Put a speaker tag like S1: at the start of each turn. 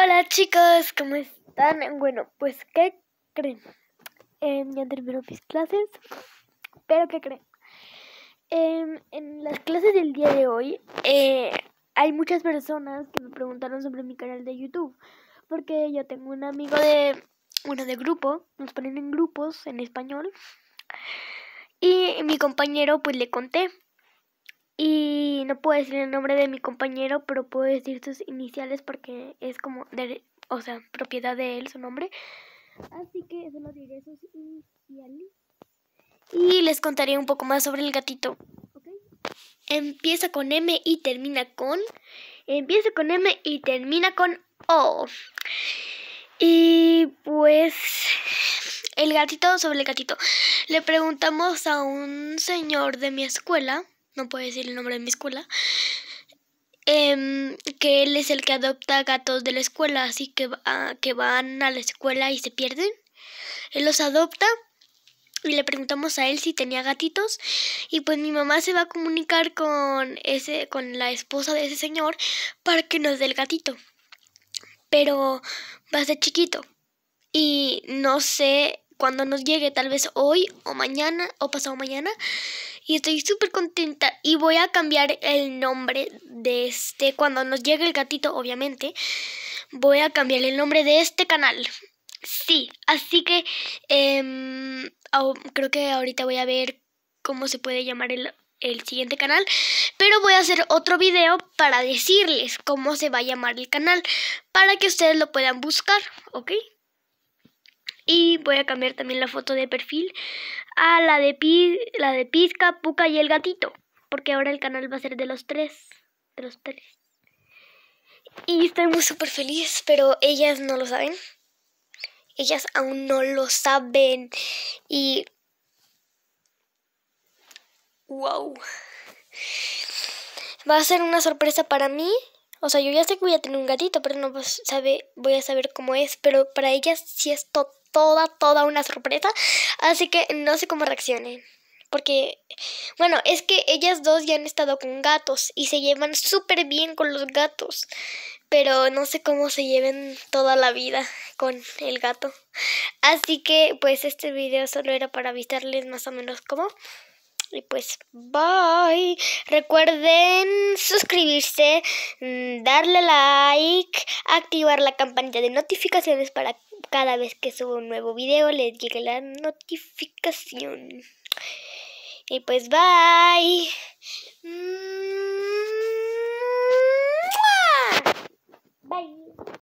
S1: Hola chicos, ¿cómo están? Bueno, pues ¿qué creen? Ya terminó mis clases, pero ¿qué creen? En las clases del día de hoy hay muchas personas que me preguntaron sobre mi canal de YouTube, porque yo tengo un amigo de grupo, nos ponen en grupos en español, y mi compañero pues le conté. Y no puedo decir el nombre de mi compañero, pero puedo decir sus iniciales porque es como propiedad de él, su nombre. Así que solo diré sus iniciales. Y les contaré un poco más sobre el gatito. ¿Okay? Empieza con M y termina con O. Y pues sobre el gatito. Le preguntamos a un señor de mi escuela, no puedo decir el nombre de mi escuela, que él es el que adopta gatos de la escuela, así que van a la escuela y se pierden. Él los adopta y le preguntamos a él si tenía gatitos, y pues mi mamá se va a comunicar con la esposa de ese señor para que nos dé el gatito. Pero va a ser chiquito y no sé cuándo nos llegue, tal vez hoy o mañana o pasado mañana. Y estoy súper contenta y voy a cambiar el nombre de cuando nos llegue el gatito, obviamente. Voy a cambiar el nombre de este canal. Sí, así que creo que ahorita voy a ver cómo se puede llamar el siguiente canal. Pero voy a hacer otro video para decirles cómo se va a llamar el canal, para que ustedes lo puedan buscar, ¿ok? Y voy a cambiar también la foto de perfil a la de Pizca, Puca y el gatito, porque ahora el canal va a ser de los tres. Y estoy muy súper feliz, pero ellas no lo saben. Ellas aún no lo saben. Y wow. Va a ser una sorpresa para mí. O sea, yo ya sé que voy a tener un gatito, pero no voy a saber cómo es. Pero para ellas sí es toda una sorpresa. Así que no sé cómo reaccionen. Porque, bueno, es que ellas dos ya han estado con gatos y se llevan súper bien con los gatos. Pero no sé cómo se lleven toda la vida con el gato. Así que, pues, este video solo era para avisarles más o menos cómo. Y pues, bye. Recuerden suscribirse, darle like, activar la campanita de notificaciones para cada vez que subo un nuevo video les llegue la notificación. Y pues, bye. Bye.